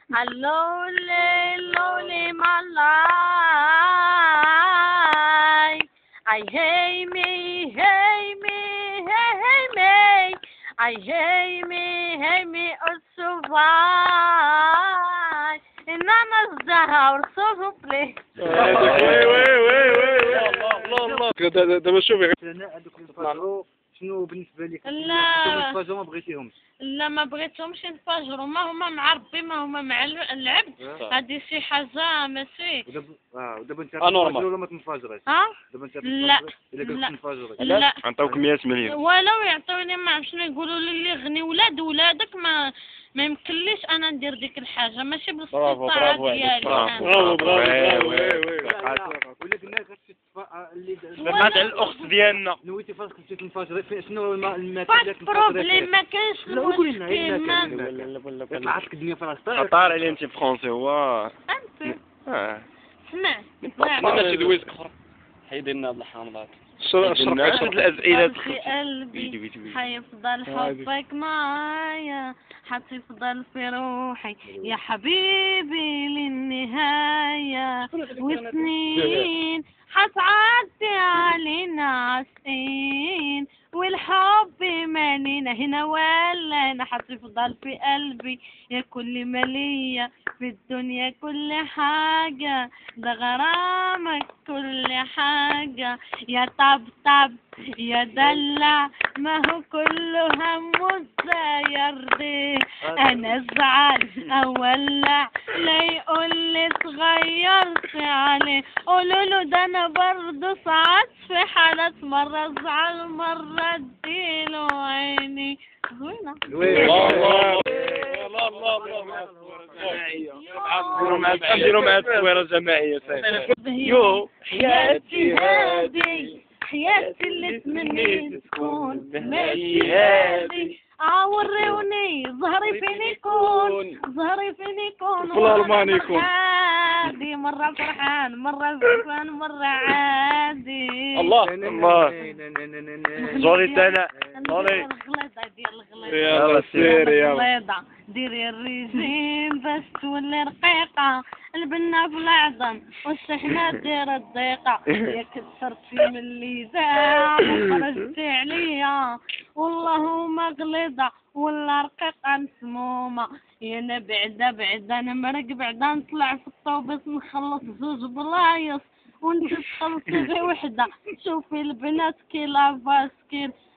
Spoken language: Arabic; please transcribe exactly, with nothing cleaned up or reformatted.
Lonely, lonely my life. I hate me, hate me, hey, hey me. I hate me, hate me or survive. إنما الزهر صوفلي. وي وي وي وي الله الله دابا شوفي شنو بالنسبه لك؟ لا ما بغيتيهمش؟ لا ما بغيتهمش ينفجروا، ما هما مع ربي ما هما مع العبد. هذه شي حاجه ماشي. ودابا اه ودابا انت انورمال ولا ما تنفجرش؟ ها دابا انت لا الا قلت تنفجري لا عطاوك مية مليون ولو يعطوني ما عرف شنو يقولوا لي اللي غني ولاد ولادك ما ما يمكنليش انا ندير ديك الحاجه، ماشي بالسلطه ديالي. برافو برافو برافو. ولا قلنا لك اللي درنا على الاخت ديالنا نويتي فاش كنتي تنفجري شنو المكان اللي بروبليم ما كاينش المشكل ما طلعت لك الدنيا فراس خطار علي انت فرونسي هو انت اه سمع ماشي دويسك اخرى حيدي لنا هاد الحامضات شرق الاسئله في قلبي حيفضل حبك معايا، حتفضل في روحي يا حبيبي للنهاية، وسنين حتعدي علينا عسقين، والحب مالينا هنا ولا انا، حتفضل في قلبي يا كل مالية في الدنيا كل حاجة، ده غرامك كل حاجة يا طبطب يا دلع، ما هو كله هم ازاي يرضي، انا ازعل اولع لا يقول لي صغيرت عليه، قولوا له ده انا برضه ساعات في حالات مرة ازعل مرة اديله عيني. زوينة الله الله الله الله نديرو مع التصويره الجماعيه. يو حياتي هادي حياتي اللي تمنيت تكون ماشي هادي، عوروني ظهري فين يكون ظهري فين يكون في الألماني يكون عادي، مرة فرحان مرة زعلان مرة عادي. الله الله جولي سنة جولي الغليظة ديال الغليظة يلا سيري يلا الغليظة ديري الريجيم باش تولي رقيقة، البنة في العظم والشحنة دير الضيقة، يا كثرتي من الليزة خرجتي عليا والله ما غليظة ولا رقيقة مسمومة، يا انا بعدا بعدا انا مرق بعدا نطلع في الطوبيس نخلص زوج بلايص وانت تخلصي غير وحدة، شوفي البنات كي لاباس كير